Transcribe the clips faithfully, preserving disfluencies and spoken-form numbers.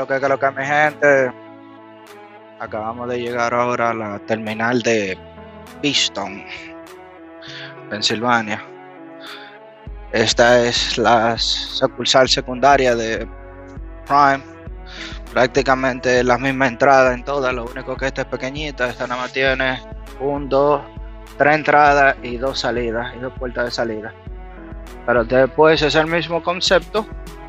lo que es que lo que mi gente. Acabamos de llegar ahora a la terminal de Pistón, Pensilvania. Esta es la sucursal secundaria de Prime. Prácticamente la misma entrada en todas, lo único que esta es pequeñita. Esta nada más tiene un, dos, tres entradas y dos salidas, y dos puertas de salida. Pero después es el mismo concepto.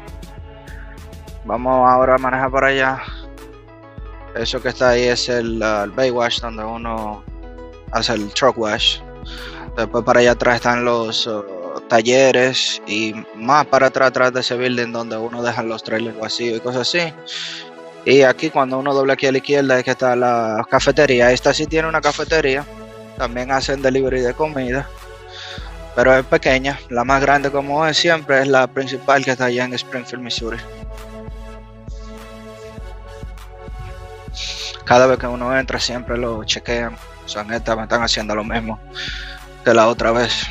Vamos ahora a manejar por allá. Eso que está ahí es el, uh, el bay wash, donde uno hace el truck wash. Después para allá atrás están los uh, talleres, y más para atrás, atrás de ese building, donde uno deja los trailers vacíos y cosas así. Y aquí cuando uno dobla aquí a la izquierda es que está la cafetería. Esta sí tiene una cafetería. También hacen delivery de comida, pero es pequeña. La más grande, como es siempre, es la principal, que está allá en Springfield, Missouri. Cada vez que uno entra siempre lo chequean. O sea, neta, me están haciendo lo mismo que la otra vez.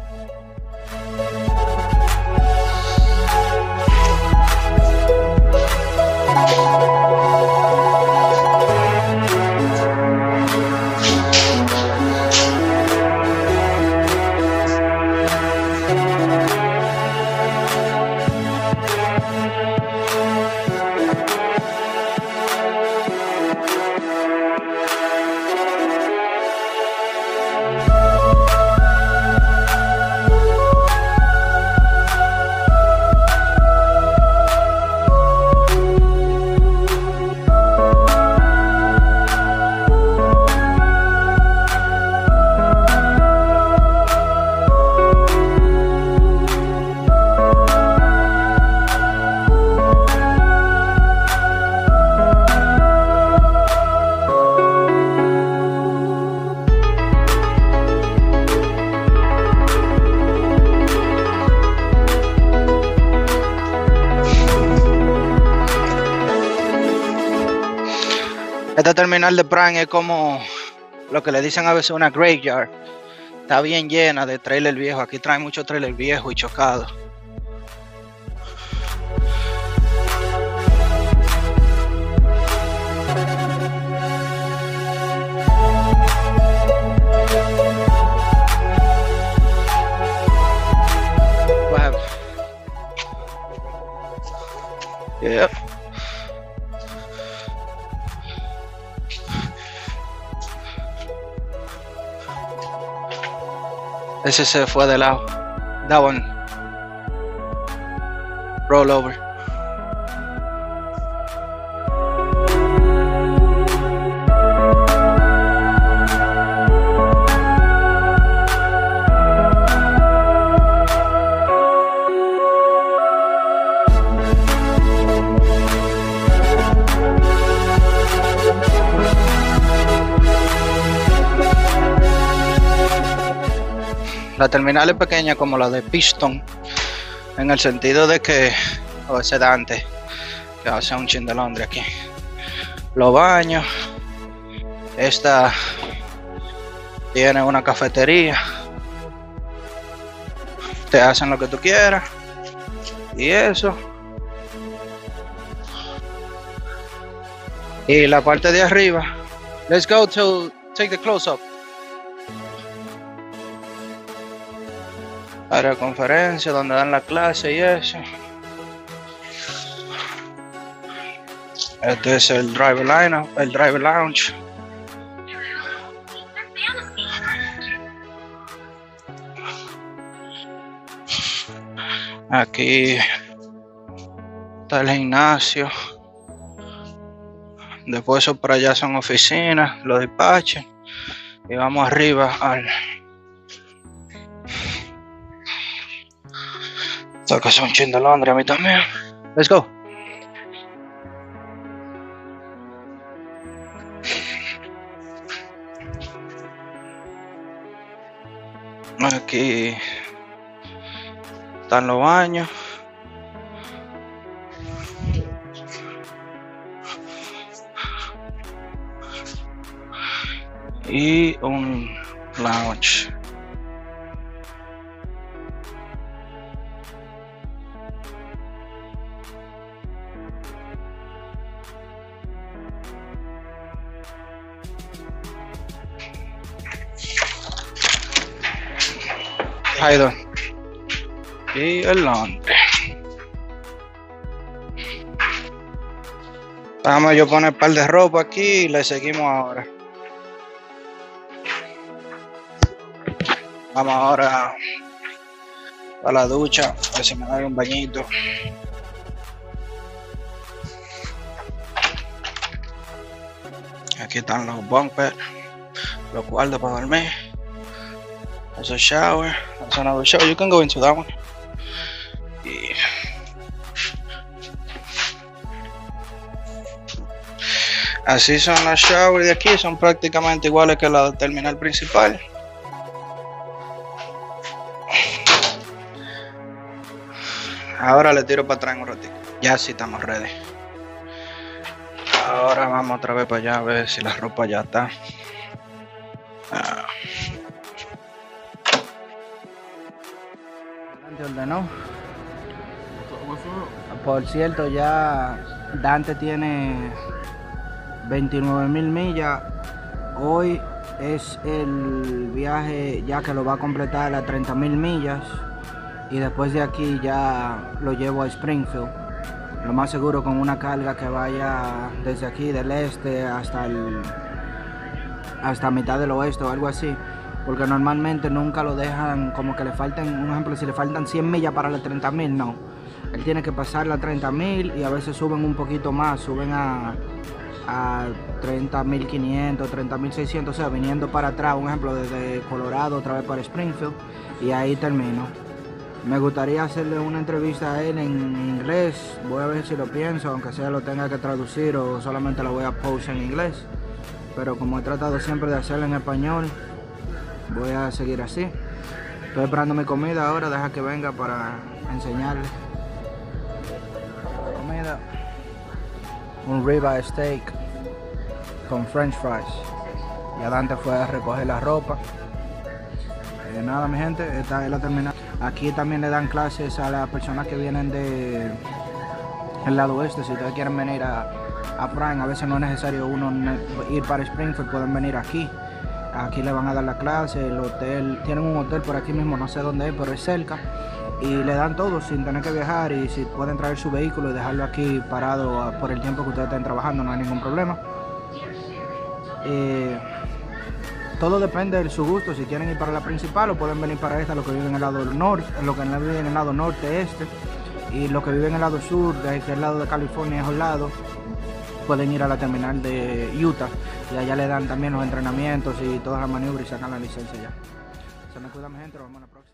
Esta terminal de Prime es como lo que le dicen a veces una graveyard. Está bien llena de trailers viejos. Aquí traen muchos trailers viejos y chocados. Wow. Yeah. Ese se fue de lado. That one. Roll over. La terminal es pequeña como la de Pistón, en el sentido de que, o ese Dante, que hace un chin de Londres aquí. Los baños, esta tiene una cafetería, te hacen lo que tú quieras, y eso. Y la parte de arriba, let's go to take the close up. Área de conferencia, donde dan la clase y eso. Este es el driver line, el driver lounge. Aquí está el gimnasio. Después eso por allá son oficinas, los despaches. Y vamos arriba al... Esto que es un chin de Londres a mí también. Let's go. Aquí están los baños. Y un lounge. Ahí dos. Y el Londres. Vamos yo poner un par de ropa aquí y le seguimos ahora. Vamos ahora a la ducha, a ver si me doy un bañito. Aquí están los bumpers, los cuartos para dormir. There's a shower. There's another shower. You can go into that one. Y así son las showers de aquí, son prácticamente iguales que la del terminal principal. Ahora le tiro para atrás un ratito. Ya sí estamos ready. Ahora vamos otra vez para allá a ver si la ropa ya está. Ah. Dante ordenó. Por cierto, ya Dante tiene veintinueve mil millas. Hoy es el viaje ya que lo va a completar a treinta mil millas. Y después de aquí ya lo llevo a Springfield. Lo más seguro con una carga que vaya desde aquí del este hasta el hasta mitad del oeste o algo así. Porque normalmente nunca lo dejan como que le falten, un ejemplo, si le faltan cien millas para las treinta mil, no. Él tiene que pasar las treinta mil y a veces suben un poquito más, suben a, a treinta mil quinientos, treinta mil seiscientos, o sea, viniendo para atrás, un ejemplo, desde Colorado otra vez para Springfield y ahí termino. Me gustaría hacerle una entrevista a él en inglés, voy a ver si lo pienso, aunque sea lo tenga que traducir o solamente lo voy a post en inglés. Pero como he tratado siempre de hacerlo en español, voy a seguir así. Estoy esperando mi comida ahora, deja que venga para enseñarle. Comida. Un ribeye steak con french fries. Y Dante fue a recoger la ropa. Eh, nada mi gente, esta es la terminal. Aquí también le dan clases a las personas que vienen de el lado oeste. Si ustedes quieren venir a, a Prime, a veces no es necesario uno ir para Springfield, pueden venir aquí. Aquí le van a dar la clase, el hotel, tienen un hotel por aquí mismo, no sé dónde es, pero es cerca. Y le dan todo sin tener que viajar y si pueden traer su vehículo y dejarlo aquí parado por el tiempo que ustedes estén trabajando, no hay ningún problema. Eh, todo depende de su gusto, si quieren ir para la principal o pueden venir para esta, los que viven en el lado norte, los que viven en el lado norte, este, y los que viven en el lado sur, de aquel lado de California, esos lados, pueden ir a la terminal de Utah y allá le dan también los entrenamientos y todas las maniobras y sacan la licencia ya. Se me cuida mi gente, nos vemos en la próxima.